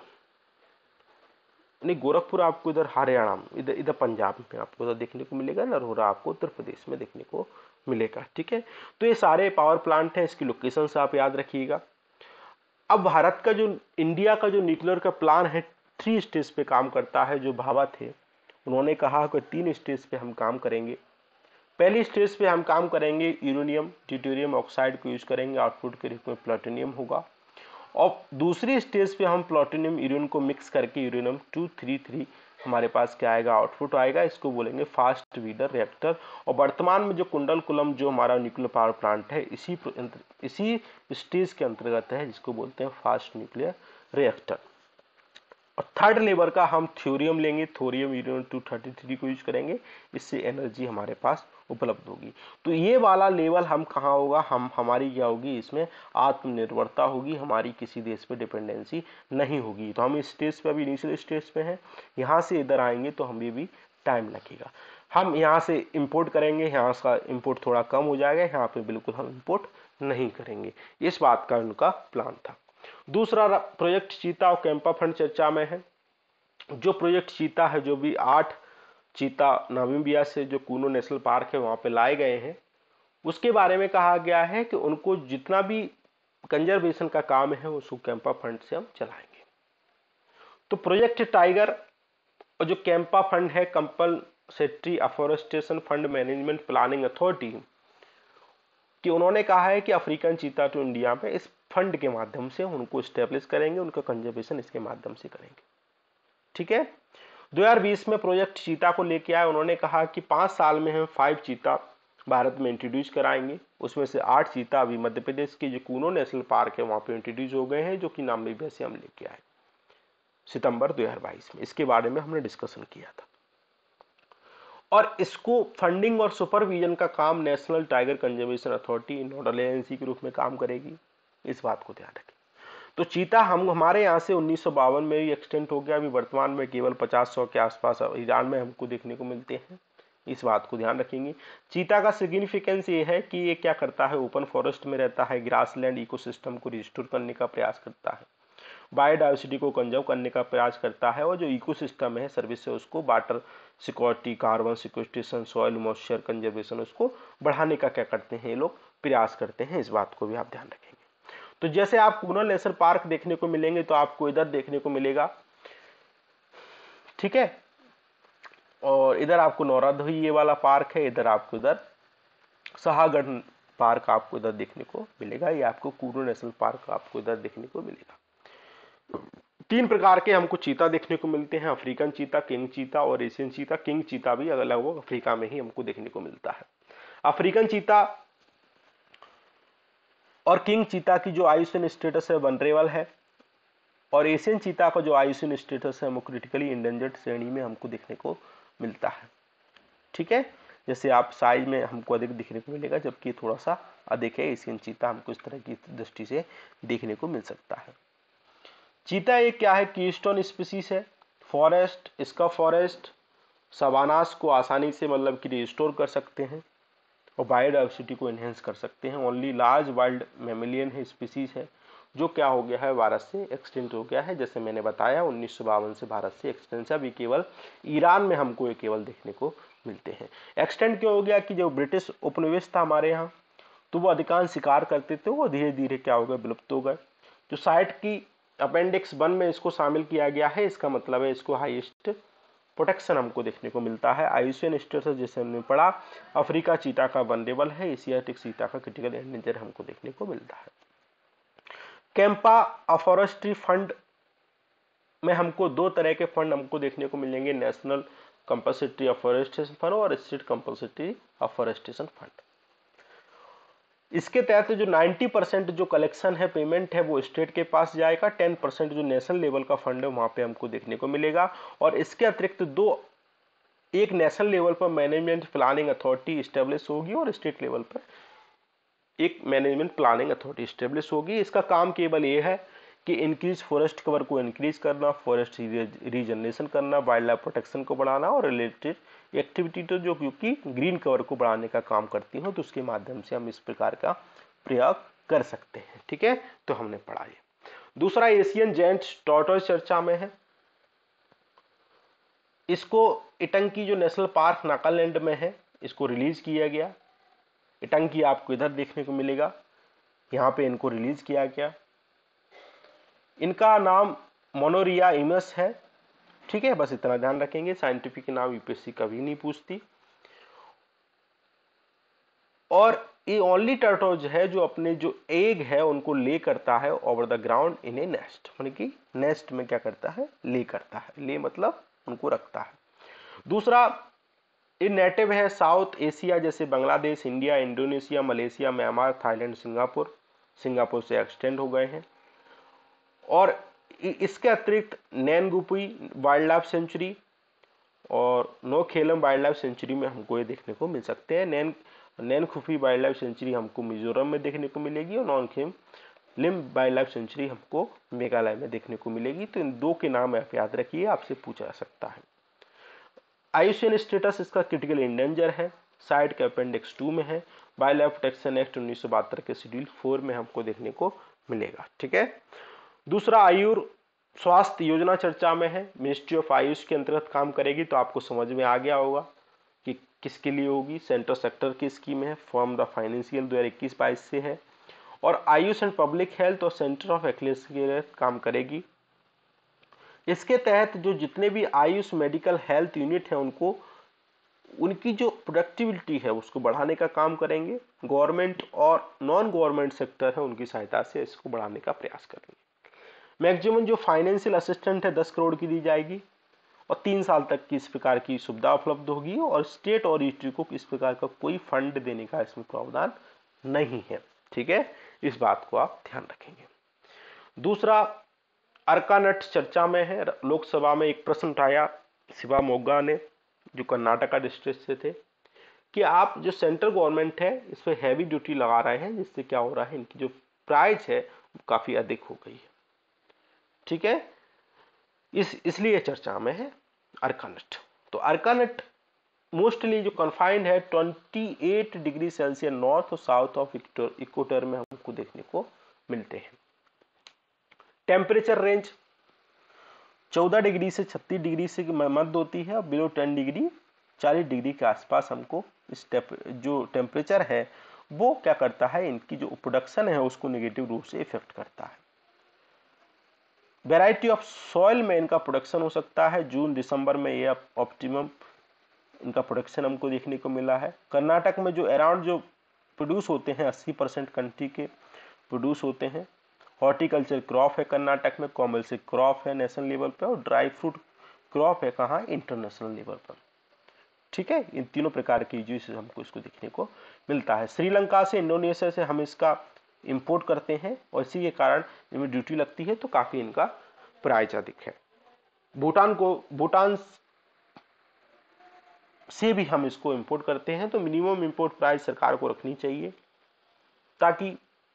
नहीं, गोरखपुर आपको इधर हरियाणा में, इधर इधर पंजाब में आपको इधर देखने को मिलेगा, नरोरा आपको उत्तर प्रदेश में देखने को मिलेगा, ठीक है। तो ये सारे पावर प्लांट हैं, इसकी लोकेशन आप याद रखिएगा। अब भारत का जो इंडिया का जो न्यूक्लियर का प्लान है थ्री स्टेज पे काम करता है। जो भाभा थे उन्होंने कहा कि तीन स्टेज पे हम काम करेंगे। पहली स्टेज पे हम काम करेंगे यूरेनियम ड्यूटेरियम ऑक्साइड को यूज करेंगे, आउटपुट के रूप में प्लूटोनियम होगा। और दूसरी स्टेज पे हम प्लूटोनियम यूरेनियम को मिक्स करके यूरेनियम टू थ्री थ्री हमारे पास क्या आएगा, आउटपुट आएगा, इसको बोलेंगे फास्ट ब्रीडर रिएक्टर। और वर्तमान में जो कुंडलकुलम जो हमारा न्यूक्लियर पावर प्लांट है इसी इसी स्टेज के अंतर्गत है, जिसको बोलते हैं फास्ट न्यूक्लियर रिएक्टर। और थर्ड लेवल का हम थ्योरियम लेंगे, thorium uranium two thirty three को यूज करेंगे, इससे एनर्जी हमारे पास उपलब्ध होगी। तो ये वाला लेवल हम कहाँ होगा, हम हमारी क्या होगी, इसमें आत्मनिर्भरता होगी, हमारी किसी देश पे डिपेंडेंसी नहीं होगी। तो हम इस स्टेज पे अभी इनिशियल स्टेज पे हैं, यहाँ से इधर आएंगे तो हमें भी टाइम लगेगा। हम यहाँ से इंपोर्ट करेंगे, यहाँ का इंपोर्ट थोड़ा कम हो जाएगा, यहाँ पे बिल्कुल हम इंपोर्ट नहीं करेंगे। इस बात का उनका प्लान था। दूसरा प्रोजेक्ट चीता और कैंपा फंड चर्चा में है। जो प्रोजेक्ट चीता है, जो भी आठ चीता नामीबिया से जो कूनो नेशनल पार्क है वहां पे लाए गए हैं, उसके बारे में कहा गया है कि उनको जितना भी कंजर्वेशन का काम है उसको कैंपा फंड से हम चलाएंगे। तो प्रोजेक्ट टाइगर और जो कैंपा फंड है, compulsory afforestation fund management planning authority, कि उन्होंने कहा है कि अफ्रीकन चीता टू इंडिया में इस फंड के माध्यम से उनको स्टेब्लिश करेंगे, उनका कंजर्वेशन इसके माध्यम से करेंगे, ठीक है। दो हज़ार बीस में प्रोजेक्ट चीता को लेके आए, उन्होंने कहा कि पांच साल में हम फाइव चीता भारत में इंट्रोड्यूस कराएंगे। उसमें से आठ चीता अभी मध्य प्रदेश के जो कूनो नेशनल पार्क है वहां पे इंट्रोड्यूस हो गए हैं, जो कि नामीबिया से हम लेके आए सितंबर दो हज़ार बाईस में। इसके बारे में हमने डिस्कशन किया था। और इसको फंडिंग और सुपरविजन का काम national tiger conservation authority nodal agency के रूप में काम करेगी, इस बात को ध्यान रखें। तो चीता हम हमारे यहाँ से उन्नीस सौ बावन में ही एक्सटेंट हो गया, अभी वर्तमान में केवल पचास सौ के आसपास ईरान में हमको देखने को मिलते हैं, इस बात को ध्यान रखेंगे। चीता का सिग्निफिकेंस ये है कि ये क्या करता है, ओपन फॉरेस्ट में रहता है, ग्रासलैंड इकोसिस्टम को रिस्टोर करने का प्रयास करता है, बायोडाइवर्सिटी को कंजर्व करने का प्रयास करता है, और जो इकोसिस्टम है सर्विस से उसको water security, carbon sequestration, soil moisture conservation उसको बढ़ाने का क्या करते हैं ये लोग, प्रयास करते हैं, इस बात को भी आप ध्यान रखेंगे। तो जैसे आप कूनो नेशनल पार्क देखने को मिलेंगे तो आपको इधर देखने को मिलेगा, ठीक है। और इधर आपको नौराधोई ये वाला पार्क है, इधर आपको इधर शाहगढ़ पार्क आपको इधर देखने को मिलेगा, ये आपको कुरू नेशनल पार्क आपको इधर देखने को मिलेगा। तीन प्रकार के हमको चीता देखने को मिलते हैं, अफ्रीकन चीता, किंग चीता और एशियन चीता। किंग चीता भी लगभग अफ्रीका में ही हमको देखने को मिलता है। अफ्रीकन चीता और किंग चीता की जो आयुषन स्टेटस है वनरेबल है, और एशियन चीता का जो आयुषन स्टेटस है वो क्रिटिकली इंडेंजर्ड श्रेणी में हमको देखने को मिलता है। ठीक है, जैसे आप साइज में हमको अधिक दिखने को मिलेगा, जबकि थोड़ा सा अधिक है एशियन चीता, हमको इस तरह की दृष्टि से देखने को मिल सकता है। चीता एक क्या है, कीस्टोन स्पीसीज है। फॉरेस्ट, इसका फॉरेस्ट सवानास को आसानी से मतलब कि रिस्टोर कर सकते हैं और बायोडाइवर्सिटी को एनहेंस कर सकते हैं। ओनली लार्ज वाइल्ड मेमिलियन है स्पीसीज है, जो क्या हो गया है, भारत से एक्सटेंट हो गया है। जैसे मैंने बताया उन्नीस सौ बावन से भारत से एक्सटेंट, अभी केवल ईरान में हमको ये केवल देखने को मिलते हैं। एक्सटेंट क्यों हो गया कि जो ब्रिटिश उपनिवेश था हमारे यहाँ, तो वो अधिकांश शिकार करते थे, वो धीरे धीरे क्या हो गए, विलुप्त हो गए। जो साइट की अपेंडिक्स वन में इसको शामिल किया गया है, इसका मतलब है इसको हाईएस्ट प्रोटेक्शन हमको देखने को मिलता है। आयुषन स्टेटस जैसे हमने पढ़ा, अफ्रीका चीता का वनरेबल है, एशियाटिक चीता का क्रिटिकल एंडेंजर हमको देखने को मिलता है। कैंपा अफॉरेस्ट्री फंड में हमको दो तरह के फंड हमको देखने को मिलेंगे, नेशनल कंपल्सरी अफॉरेस्टेशन फंड और स्टेट कंपल्सरी अफॉरेस्टेशन फंड। इसके तहत जो नब्बे परसेंट जो कलेक्शन है, पेमेंट है, वो स्टेट के पास जाएगा, दस परसेंट जो नेशनल लेवल का फंड है वहां पे हमको देखने को मिलेगा। और इसके अतिरिक्त दो, एक नेशनल लेवल पर मैनेजमेंट प्लानिंग अथॉरिटी स्टेब्लिश होगी और स्टेट लेवल पर एक मैनेजमेंट प्लानिंग अथॉरिटी स्टेब्लिश होगी। इसका काम केवल ये है कि इंक्रीज फॉरेस्ट कवर को इंक्रीज करना, फॉरेस्ट रीजनरेशन करना, वाइल्ड लाइफ प्रोटेक्शन को बढ़ाना और रिलेटेड एक्टिविटी तो जो क्योंकि ग्रीन कवर को बढ़ाने का काम करती हो, तो उसके माध्यम से हम इस प्रकार का प्रयोग कर सकते हैं। ठीक है, तो हमने पढ़ा ये। दूसरा एशियन जायंट टॉर्टोइज चर्चा में है। इसको इटंकी जो नेशनल पार्क नागालैंड में है, इसको रिलीज किया गया। इटंकी आपको इधर देखने को मिलेगा, यहाँ पे इनको रिलीज किया गया। इनका नाम मोनोरिया इमस है। ठीक है, बस इतना ध्यान रखेंगे, साइंटिफिक नाम यूपीएससी कभी नहीं पूछती। और ये ओनली टर्टोज है जो अपने जो एग है उनको ले करता है over the ground in a nest, यानी कि नेस्ट में क्या करता है, ले करता है। ले मतलब उनको रखता है। दूसरा, ये नेटिव है साउथ एशिया, जैसे Bangladesh, India, Indonesia, Malaysia, Myanmar, Thailand, Singapore. Singapore से एक्सटेंड हो गए हैं। और इसके अतिरिक्त नैनगुपुई वाइल्ड लाइफ सेंचुरी और नौखेलम वाइल्ड लाइफ सेंचुरी में हमको ये देखने को मिल सकते हैं। नैन नैनखुफी वाइल्ड लाइफ सेंचुरी हमको मिजोरम में देखने को मिलेगी और Nongkhyllem wild life sanctuary हमको मेघालय में देखने को मिलेगी। तो इन दो के नाम आप याद रखिए, आपसे पूछा जा सकता है। आयुषन स्टेटस इसका क्रिटिकल इंडेंजर है, साइट के अपेंडिक्स टू में है। वाइल्ड लाइफ प्रोटेक्शन एक्ट उन्नीस सौ बहत्तर के शेड्यूल फोर में हमको देखने को मिलेगा। ठीक है, दूसरा आयुर स्वास्थ्य योजना चर्चा में है, मिनिस्ट्री ऑफ आयुष के अंतर्गत काम करेगी। तो आपको समझ में आ गया होगा कि किसके लिए होगी, सेंट्रल सेक्टर की स्कीम है, फॉर्म द फाइनेंशियल दो हजार इक्कीस बाईस से है। और आयुष एंड पब्लिक हेल्थ और सेंटर ऑफ एक्सीलेंस के काम करेगी। इसके तहत जो जितने भी आयुष मेडिकल हेल्थ यूनिट है उनको उनकी जो प्रोडक्टिविटी है उसको बढ़ाने का काम करेंगे। गवर्नमेंट और नॉन गवर्नमेंट सेक्टर है उनकी सहायता से इसको बढ़ाने का प्रयास करेंगे। मैक्सिमम जो फाइनेंशियल असिस्टेंट है दस करोड़ की दी जाएगी और तीन साल तक की इस प्रकार की सुविधा उपलब्ध होगी। और स्टेट और यूटी को इस प्रकार का कोई फंड देने का इसमें प्रावधान नहीं है। ठीक है, इस बात को आप ध्यान रखेंगे। दूसरा, अर्कानट चर्चा में है। लोकसभा में एक प्रश्न उठाया शिवा मोग्गा ने, जो कर्नाटका डिस्ट्रिक्ट से थे, कि आप जो सेंट्रल गवर्नमेंट है इस पर हैवी ड्यूटी लगा रहे हैं, जिससे क्या हो रहा है, इनकी जो प्राइस है वो काफी अधिक हो गई है। ठीक है, इस इसलिए चर्चा में है अर्कानट। तो अर्कानट मोस्टली जो कन्फाइंड है अट्ठाईस डिग्री सेल्सियस नॉर्थ और साउथ ऑफ इक्वेटर में हमको देखने को मिलते हैं। टेम्परेचर रेंज चौदह डिग्री से छत्तीस डिग्री से मध्य होती है और बिलो दस डिग्री चालीस डिग्री के आसपास हमको इस जो टेम्परेचर है वो क्या करता है, इनकी जो प्रोडक्शन है उसको नेगेटिव रूप से इफेक्ट करता है। वैरायटी ऑफ सॉइल में इनका प्रोडक्शन हो सकता है। जून दिसंबर में ये ऑप्टिमम इनका प्रोडक्शन हमको देखने को मिला है। कर्नाटक में जो अराउंड जो प्रोड्यूस होते हैं अस्सी परसेंट कंट्री के प्रोड्यूस होते हैं। हॉर्टिकल्चर क्रॉप है कर्नाटक में, कॉमर्शियल क्रॉप है नेशनल लेवल पे, और ड्राई फ्रूट क्रॉप है कहाँ, इंटरनेशनल लेवल पर। ठीक है, इन तीनों प्रकार की यूज हमको इसको देखने को मिलता है। श्रीलंका से, इंडोनेशिया से हम इसका इंपोर्ट करते हैं और इसी के कारण इनमें ड्यूटी लगती है, तो काफी इनका प्राइस अधिक है। भूटान को भूटान से भी हम इसको इंपोर्ट करते हैं, तो मिनिमम इंपोर्ट प्राइस सरकार को रखनी चाहिए ताकि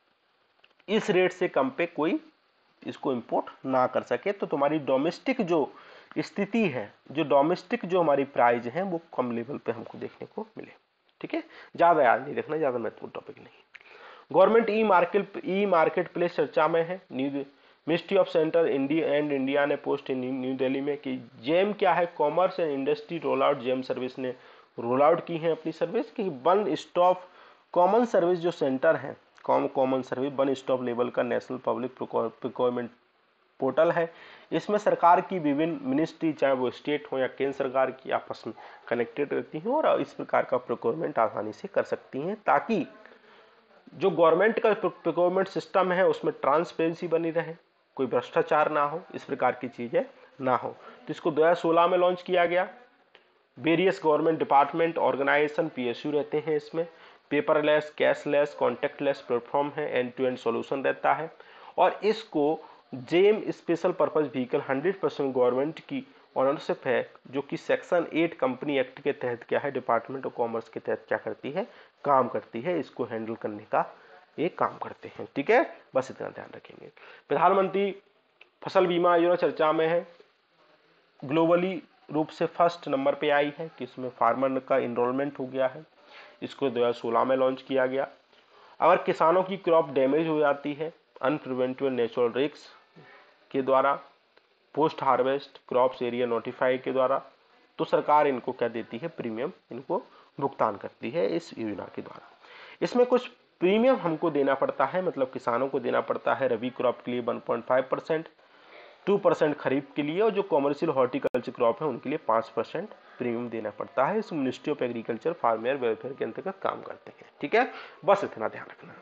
इस रेट से कम पे कोई इसको इंपोर्ट ना कर सके। तो तुम्हारी डोमेस्टिक जो स्थिति है, जो डोमेस्टिक जो हमारी प्राइस है वो कम लेवल पे हमको देखने को मिले। ठीक है, ज्यादा याद नहीं रखना, ज्यादा महत्वपूर्ण टॉपिक नहीं। Government e market e market place चर्चा में है। New ministry of central India and India ने पोस्ट इन न्यू दिल्ली में कि जेम क्या है, commerce and industry roll out GeM service ने रोल आउट की है अपनी सर्विस की वन स्टॉप कॉमन सर्विस जो सेंटर है, com common service one stop level का नेशनल पब्लिक प्रोक्योरमेंट पोर्टल है। इसमें सरकार की विभिन्न मिनिस्ट्री, चाहे वो स्टेट हो या केंद्र सरकार की, आपस में कनेक्टेड रहती हैं और इस प्रकार का प्रोक्योरमेंट आसानी से कर सकती हैं, ताकि जो गवर्नमेंट का प्रोक्योरमेंट सिस्टम है उसमें ट्रांसपेरेंसी बनी रहे, कोई भ्रष्टाचार ना हो, इस प्रकार की चीजें ना हो। तो इसको दो हज़ार सोलह में लॉन्च किया गया। Various government department organization PSU रहते हैं इसमें। पेपरलेस, कैशलेस, कॉन्टेक्टलेस प्लेटफॉर्म है, एंड टू एंड सॉल्यूशन रहता है। और इसको GeM special purpose vehicle hundred percent government की ऑनरशिप है, जो कि सेक्शन एट कंपनी एक्ट के तहत क्या है, डिपार्टमेंट ऑफ कॉमर्स के तहत क्या करती है, काम करती है, इसको हैंडल करने का ये काम करते हैं। ठीक है, बस इतना ध्यान रखेंगे। प्रधानमंत्री फसल बीमा योजना चर्चा में है, ग्लोबली रूप से फर्स्ट नंबर पे आई है कि इसमें फार्मर का इनरोलमेंट हो गया है। इसको दो हज़ार सोलह में लॉन्च किया गया। अगर किसानों की क्रॉप डैमेज हो जाती है अनप्रिवेंटेबल नेचुरल रिस्क के द्वारा, post harvest crops area notify के द्वारा, तो सरकार इनको क्या देती है, प्रीमियम इनको भुगतान करती है इस योजना के द्वारा। इसमें कुछ प्रीमियम हमको देना पड़ता है, मतलब किसानों को देना पड़ता है रबी क्रॉप के लिए one point five percent, two percent kharif के लिए, और जो कॉमर्शियल हॉर्टिकल्चर क्रॉप है उनके लिए पाँच परसेंट प्रीमियम देना पड़ता है। इस ministry of agriculture farmer welfare के अंतर्गत काम करते हैं। ठीक है, बस इतना ध्यान रखना।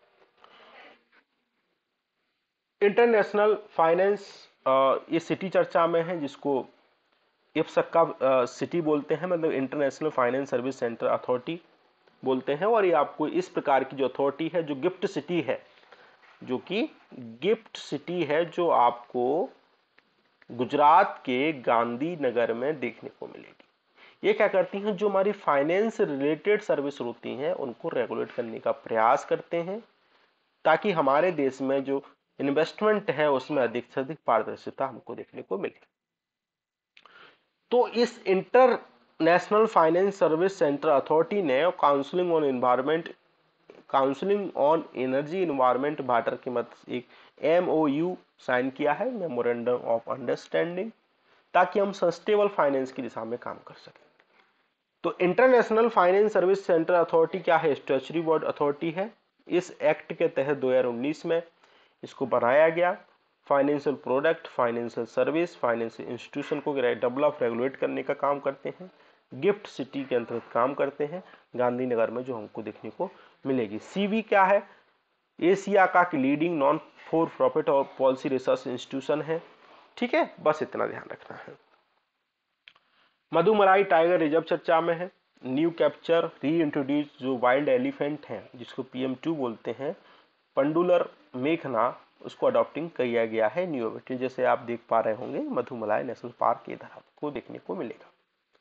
इंटरनेशनल फाइनेंस ये सिटी चर्चा में है, जिसको इफ्सक का सिटी बोलते हैं, मतलब international finance service centre authority बोलते हैं। और ये आपको इस प्रकार की जो अथॉरिटी है, जो गिफ्ट सिटी है, जो कि गिफ्ट सिटी है, जो आपको गुजरात के गांधीनगर में देखने को मिलेगी। ये क्या करती हैं, जो हमारी फाइनेंस रिलेटेड सर्विस होती हैं उनको रेगुलेट करने का प्रयास करते हैं, ताकि हमारे देश में जो इन्वेस्टमेंट है उसमें अधिक से अधिक पारदर्शिता हमको देखने को मिले। तो इस international finance service centre authority ने counselling on environment counselling on energy environment water की मदद से एक एमओयू साइन किया है, मेमोरेंडम ऑफ अंडरस्टैंडिंग, ताकि हम सस्टेनेबल फाइनेंस की दिशा में काम कर सकें। तो international finance service centre authority क्या है, स्टैट्यूटरी बोर्ड अथॉरिटी है। इस एक्ट के तहत दो हज़ार उन्नीस में इसको बनाया गया। Financial product, financial service, financial institution को डेवलप रेगुलेट करने का काम करते हैं। गिफ्ट सिटी के अंतर्गत काम करते हैं, गांधीनगर में जो हमको देखने को मिलेगी। सीवी क्या है, एशिया का लीडिंग नॉन फॉर प्रॉफिट और पॉलिसी रिसर्च इंस्टीट्यूशन है। ठीक है, बस इतना ध्यान रखना है। मधुमलाई टाइगर रिजर्व चर्चा में है। न्यू कैप्चर री इंट्रोड्यूस जो वाइल्ड एलिफेंट है, जिसको पीएम टू बोलते हैं, पंडुलर मेघना, उसको अडॉप्टिंग किया गया है न्यू एबिलिटी। जैसे आप देख पा रहे होंगे मधुमलाई नेशनल पार्क इधर आपको देखने को मिलेगा।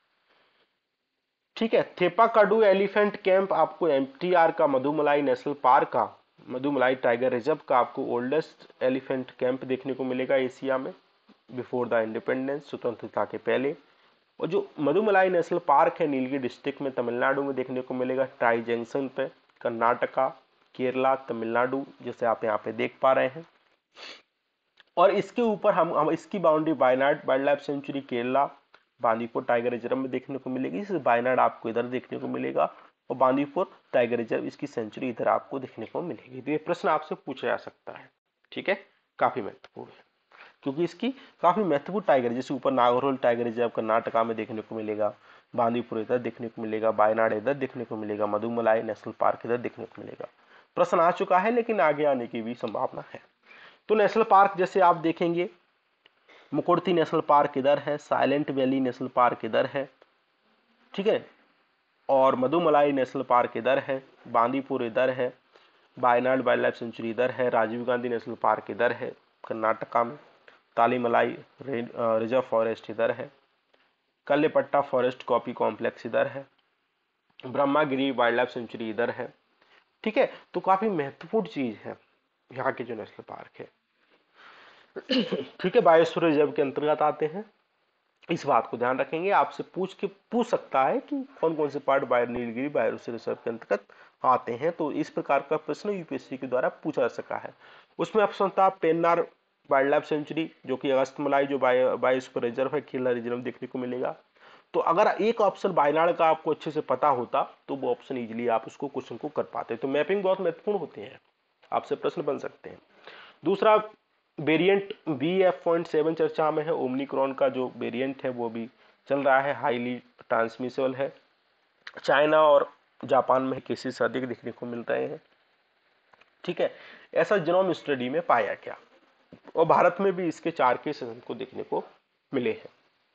ठीक है, थेपाकाडू एलिफेंट कैंप आपको एमटीआर का मधुमलाई नेशनल पार्क का मधुमलाई टाइगर रिजर्व का आपको ओल्डेस्ट एलिफेंट कैंप देखने को मिलेगा एशिया में, बिफोर द इंडिपेंडेंस, स्वतंत्रता के पहले। और जो मधुमलाई नेशनल पार्क है नीलगिरी डिस्ट्रिक्ट में तमिलनाडु में देखने को मिलेगा, ट्राई जंक्शन पे, कर्नाटका, केरला, तमिलनाडु, जैसे आप यहाँ पे देख पा रहे हैं। और इसके ऊपर हम, हम इसकी boundary Wayanad wild life sanctuary Kerala, Bandipur tiger reserve में देखने को मिलेगी। इस वायनाड आपको इधर देखने को मिलेगा और बांदीपुर टाइगर रिजर्व इसकी सेंचुरी इधर आपको देखने को मिलेगी। तो ये प्रश्न आपसे पूछा जा सकता है। ठीक है, काफी महत्वपूर्ण है, क्योंकि इसकी काफी महत्वपूर्ण टाइगर, जैसे ऊपर नागरहोल टाइगर रिजर्व कर्नाटका में देखने को मिलेगा, बांदीपुर इधर देखने को मिलेगा, वायनाड इधर देखने को मिलेगा, मधुमलाई नेशनल पार्क इधर देखने को मिलेगा। प्रश्न आ चुका है लेकिन आगे आने की भी संभावना है। तो नेशनल पार्क जैसे आप देखेंगे, मुकुर्ती नेशनल पार्क इधर है, साइलेंट वैली नेशनल पार्क इधर है, ठीक है, और मधुमलाई नेशनल पार्क इधर है, बांदीपुर इधर है, वायनाड वाइल्ड लाइफ सेंचुरी इधर है, राजीव गांधी नेशनल पार्क इधर है कर्नाटका में, तालीमलाई रिजर्व फॉरेस्ट इधर है, कल्लेपट्टा फॉरेस्ट कॉपी कॉम्प्लेक्स इधर है, ब्रह्मागिरी वाइल्ड लाइफ सेंचुरी इधर है, ठीक है। तो काफी महत्वपूर्ण चीज है यहाँ के जो नेशनल पार्क है, ठीक है, बायोस्फीयर रिजर्व के अंतर्गत आते हैं। इस बात को ध्यान रखेंगे, आपसे पूछ के पूछ सकता है कि कौन कौन से part bio Nilgiri biosphere reserve के अंतर्गत आते हैं। तो इस प्रकार का प्रश्न यूपीएससी के द्वारा पूछा जा सका है। उसमें ऑप्शन था पेन्नार वाइल्ड लाइफ सेंचुरी, जो कि अगस्तमलाई जो बायोस्फीयर रिजर्व है, खेला रिजर्व देखने को मिलेगा। तो अगर एक ऑप्शन वायनाड का आपको अच्छे से पता होता तो वो ऑप्शन इजीली आप उसको क्वेश्चन को कर पाते। तो मैपिंग बहुत महत्वपूर्ण होते हैं, आपसे प्रश्न बन सकते हैं। दूसरा variant V F point seven चर्चा में है, ओमनिक्रॉन का जो वेरिएंट है वो भी चल रहा है, हाईली ट्रांसमिसेबल है। चाइना और जापान में केसेस अधिक देखने को मिल रहे हैं, ठीक है। ऐसा जीनोम स्टडी में पाया गया और भारत में भी इसके चार केसेस हमको देखने को मिले हैं।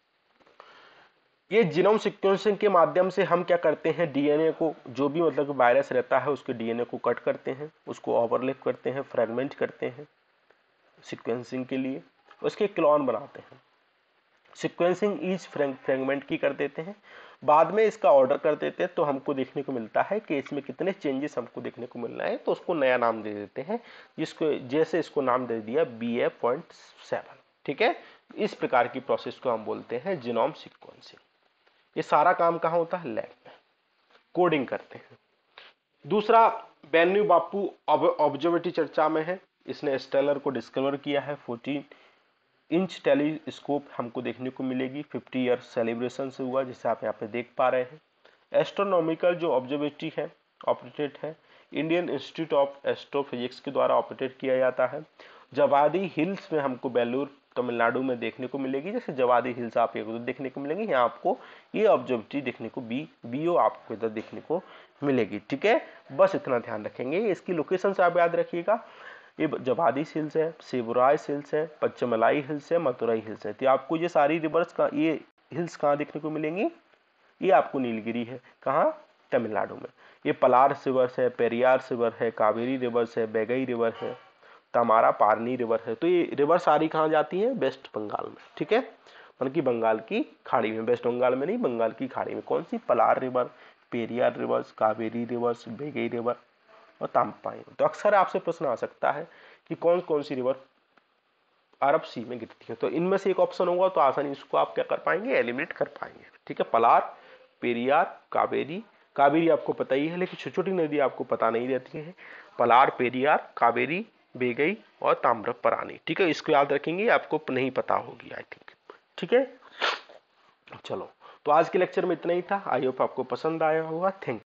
ये जीनोम सीक्वेंसिंग के माध्यम से हम क्या करते हैं, डीएनए को, जो भी मतलब वायरस रहता है उसके डीएनए को कट करते हैं, उसको ओवरलैप करते हैं, फ्रेगमेंट करते हैं सीक्वेंसिंग के लिए, उसके क्लोन बनाते हैं। सीक्वेंसिंग ईच फ्रेगमेंट की कर देते हैं, बाद में इसका ऑर्डर कर देते हैं, तो हमको देखने को मिलता है कि इसमें कितने चेंजेस हमको देखने को मिल रहे हैं, तो उसको नया नाम दे देते हैं, जिसको जैसे इसको नाम दे दिया बी ए पॉइंट सेवन, ठीक है। इस प्रकार की प्रोसेस को हम बोलते हैं जीनोम सीक्वेंसिंग। ये सारा काम कहाँ होता है, लैब में कोडिंग करते हैं। दूसरा बेन्यू बापू ऑब्जर्वेटरी चर्चा में है, इसने स्टेलर को डिस्कवर किया है। फोर्टीन इंच टेलीस्कोप हमको देखने को मिलेगी, फिफ्टी ईयर सेलिब्रेशन से हुआ, जिसे आप यहाँ पे देख पा रहे हैं। एस्ट्रोनॉमिकल जो ऑब्जर्वेटरी है ऑपरेटेड है, इंडियन इंस्टीट्यूट ऑफ एस्ट्रोफिजिक्स के द्वारा ऑपरेटेड किया जाता है। जवादी हिल्स में हमको बेलूर तमिलनाडु में देखने को मिलेगी, जैसे जवादी हिल्स आप एक उधर देखने को मिलेंगे, यहाँ आपको ये ऑब्जर्वेटरी देखने को बी बीओ आपको इधर देखने को मिलेगी, ठीक है। बस इतना ध्यान रखेंगे, इसकी लोकेशन से आप याद रखिएगा, ये जवादी हिल्स है, शिवराय हिल्स है, पचमलाई हिल्स है, मथुराई हिल्स है। तो आपको ये सारी रिवर्स का ये हिल्स कहाँ देखने को मिलेंगी, ये आपको नीलगिरी है, कहाँ, तमिलनाडु में। ये पलार रिवर्स है, पेरियार रिवर है, कावेरी रिवर्स है, बेगई रिवर है, तमारा पारनी रिवर है। तो ये रिवर सारी कहाँ जाती है, वेस्ट बंगाल में, ठीक है, मतलब कि बंगाल की खाड़ी में, वेस्ट बंगाल में नहीं, बंगाल की खाड़ी में। कौन सी, Palar river, Periyar rivers, Kaveri rivers, Vaigai river और ताम्पाई। तो अक्सर आपसे प्रश्न आ सकता है कि कौन कौन सी रिवर अरब सी में गिरती है, तो इनमें से एक ऑप्शन होगा तो आसानी इसको आप क्या कर पाएंगे, एलिमिनेट कर पाएंगे, ठीक है। पलार, पेरियार, कावेरी, कावेरी आपको पता ही है लेकिन छोटी छोटी नदी आपको पता नहीं रहती है, पलार, पेरियार, कावेरी, बेगई और ताम्रपरानी, ठीक है। इसको याद रखेंगे, आपको नहीं पता होगी आई थिंक, ठीक है। चलो, तो आज के लेक्चर में इतना ही था, आई होप आपको पसंद आया होगा। थैंक